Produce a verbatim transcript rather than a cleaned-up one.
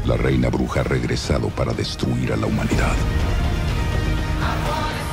La reina bruja ha regresado para destruir a la humanidad.